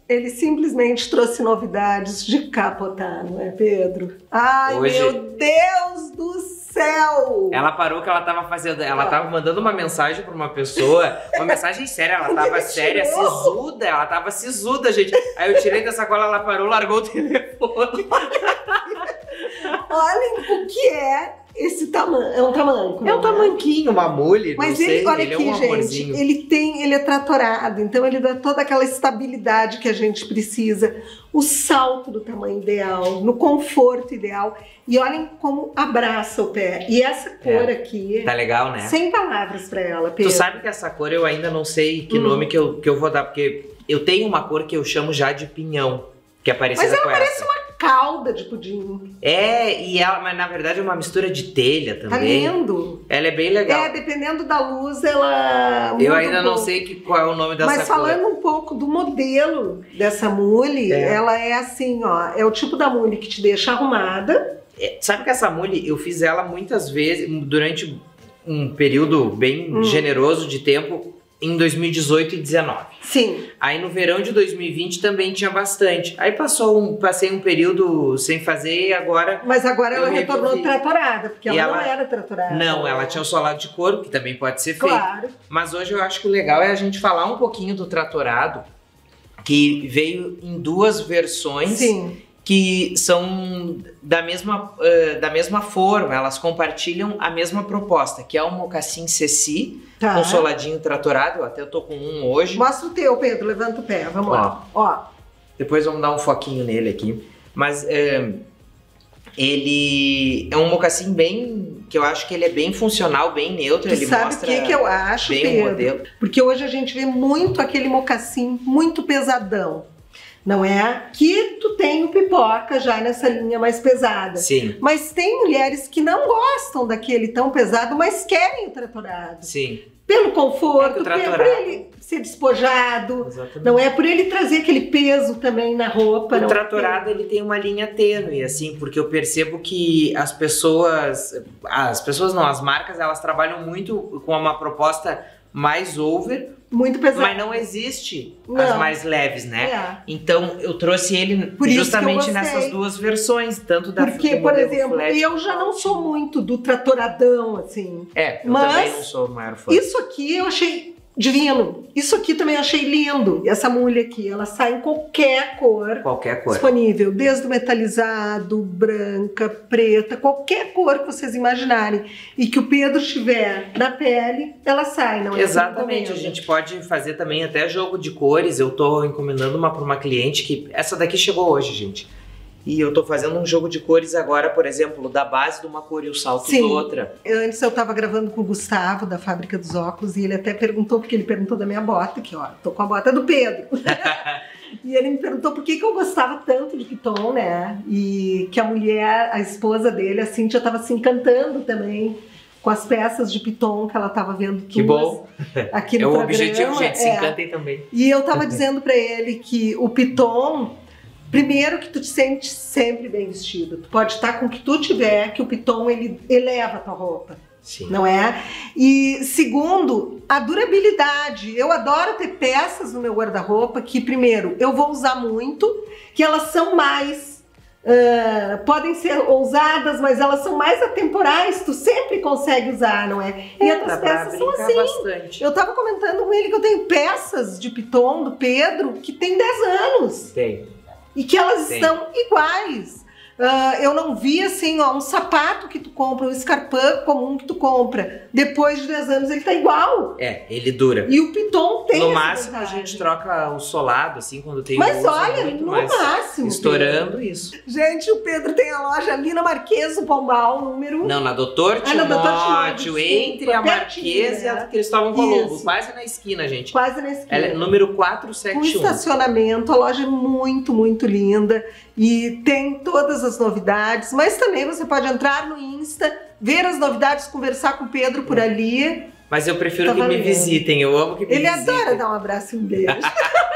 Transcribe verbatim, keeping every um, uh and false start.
ele simplesmente trouxe novidades de capotar, não é, Pedro? Ai, Hoje... meu Deus do céu! Ela parou que ela tava fazendo, ela tava mandando uma mensagem pra uma pessoa, uma mensagem séria, ela tava séria, sisuda, ela tava sisuda, gente. Aí eu tirei da sacola, ela parou, largou o telefone. Olhem o que é esse tamanho, é um tamanco. É um tamanquinho, uma mule, mas não ele, sei, olha ele aqui, é um gente, amorzinho. ele tem, ele é tratorado, então ele dá toda aquela estabilidade que a gente precisa, o salto do tamanho ideal, no conforto ideal, e olhem como abraça o pé. E essa cor é, aqui, tá legal, né? Sem palavras pra ela, Pedro. Tu sabe que essa cor eu ainda não sei que hum. nome que eu, que eu vou dar, porque eu tenho uma cor que eu chamo já de pinhão, que é parecida mas ela com parece essa. uma calda de pudim. É, e ela, mas na verdade é uma mistura de telha também. Tá lindo. Ela é bem legal. É, dependendo da luz, ela muda Eu ainda um não pouco. sei que, qual é o nome dessa Mas falando cor. um pouco do modelo dessa mule, É. ela é assim, ó, é o tipo da mule que te deixa arrumada. É, sabe que essa mule, eu fiz ela muitas vezes, durante um período bem hum. generoso de tempo, em dois mil e dezoito e dezenove. Sim. Aí no verão de dois mil e vinte também tinha bastante. Aí passou um, passei um período sem fazer e agora... Mas agora ela eu retornou revivi. tratorada, porque ela, ela não era tratorada. Não, ela tinha o solado de couro, que também pode ser feito. Claro. Mas hoje eu acho que o legal é a gente falar um pouquinho do tratorado, que veio em duas versões. Sim. Que são da mesma, uh, da mesma forma, elas compartilham a mesma proposta, que é o mocassim Ceci, Tá. com soladinho tratorado. Eu até tô com um hoje. Mostra o teu, Pedro, levanta o pé, vamos Ó. lá. Ó. Depois vamos dar um foquinho nele aqui. Mas uh, ele é um mocassim bem, que eu acho que ele é bem funcional, bem neutro. Tu ele sabe o mostra que, que eu acho, bem Pedro? o modelo. Porque hoje a gente vê muito aquele mocassim muito pesadão. Não é? Que tu tem o pipoca já nessa linha mais pesada. Sim. Mas tem mulheres que não gostam daquele tão pesado, mas querem o tratorado. Sim. Pelo conforto, É tratorado... por ele ser despojado. Exatamente. Não é? Por ele trazer aquele peso também na roupa. O não tratorado, ele tem uma linha tênue, assim, porque eu percebo que as pessoas, as pessoas não, as marcas, elas trabalham muito com uma proposta mais over, muito pesado. mas não existe Não. as mais leves, né? É. Então eu trouxe ele Por isso justamente que eu gostei. nessas duas versões, tanto da Porque, do por modelo exemplo, flat eu já não quanto- sou muito do tratoradão, assim. É, eu Mas também não sou o maior fã. Isso aqui eu achei divino. Isso aqui também eu achei lindo. E essa mulher aqui, ela sai em qualquer cor. Qualquer cor. Disponível, desde o metalizado, branca, preta, qualquer cor que vocês imaginarem. E que o Pedro tiver na pele, ela sai, não é? Exatamente, a gente pode fazer também até jogo de cores. Eu tô encomendando uma para uma cliente que essa daqui chegou hoje, gente. E eu tô fazendo um jogo de cores agora, por exemplo, da base de uma cor e o salto Sim. de outra. Antes eu tava gravando com o Gustavo, da Fábrica dos Óculos, e ele até perguntou, porque ele perguntou da minha bota, que ó, tô com a bota do Pedro. E ele me perguntou por que, que eu gostava tanto de Piton, né? E que a mulher, a esposa dele, a Cíntia, tava se encantando também com as peças de Piton que ela tava vendo. Que bom! Aqui no é o programa. objetivo, gente, se É. encantem também. E eu tava dizendo pra ele que o Piton, primeiro que tu te sente sempre bem vestido. Tu pode estar com o que tu tiver, que o Piton ele eleva a tua roupa. Sim. Não é? E segundo, a durabilidade. Eu adoro ter peças no meu guarda-roupa que, primeiro, eu vou usar muito, que elas são mais... Uh, podem ser ousadas, mas elas são mais atemporais, tu sempre consegue usar, não é? E É, outras dá pra peças são brincar assim. bastante. Eu tava comentando com ele que eu tenho peças de Piton do Pedro que tem dez anos. Tem. E que elas Tem. estão iguais. Uh, eu não vi assim, ó, um sapato que tu compra, um escarpão comum que tu compra. Depois de dez anos ele tá igual. É, ele dura. E o Piton tem No essa máximo a vantagem. gente troca o solado, assim, quando tem Mas uso olha, muito, no mas máximo. estourando Pedro. isso. Gente, o Pedro tem a loja ali na Marquês do Pombal, número... Não, na Doutor Ah, na Doutor Timóteo, Timóteo, entre a pertinho, Marquês e a né? Cristóvão Colombo, Isso. quase na esquina, gente. Quase na esquina. Ela é número Com quatrocentos e setenta e um. estacionamento, a loja é muito, muito linda e tem todas as novidades, mas também você pode entrar no Insta, ver as novidades, conversar com o Pedro por ali. Mas eu prefiro Tá que valendo. me visitem, eu amo que me Ele visitem. adora dar um abraço e um beijo.